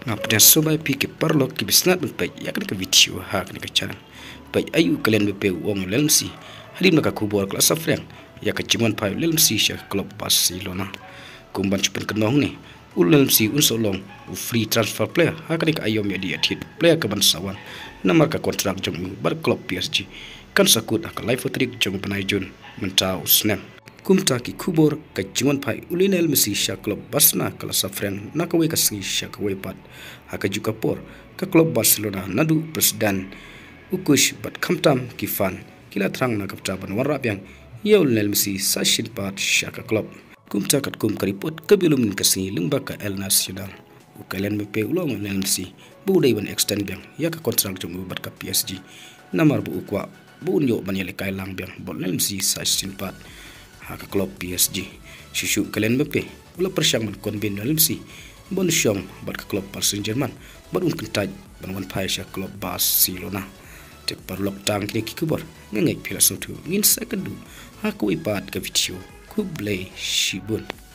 Ngapnya sobai pi ke parlo ki bisnat ben pai ya ke video ha ke channel pai ayu kalian bepe wong lelmsi hadim naka kubor kelas afreng ya ke ciman pai lelmsi sya klub Barcelona kumban chupen kenong ni lelmsi un solong free transfer player ha ke ayom ya dia tit player ke bansawan namar ka kontrak jong bar klub PSG kan sakut ka live trik jong panai jun mentau snap kumta ki kubor ka ciman pai ulinel mesi sya klub Barcelona kelas afreng naka we ka si sya ka we pat haka juga por ke klub Barcelona nadu presiden ukush bat kamtam kifan kila terang na kapta ban warap yang yaul nel mesi sashin pat syaka klub kumta kat kum karipot kebilum kasi lingba ka El Nacional ukalen mepe ulong nel mesi budai ban extend bang ya ka kontrak jong bat ka PSG namar bu ukwa bu unyo ban yele kai lang bang bol nel mesi sashin pat haka klub PSG shishu kalen mepe ula persyang man konben nel mesi bon syong bat ke klub Paris Saint-Germain badun kentaj ban wan pai sya klub Barcelona tek parlok tang kini kikubor ngengai pila sotu ngin sekendu aku ipat ke video kublai shibun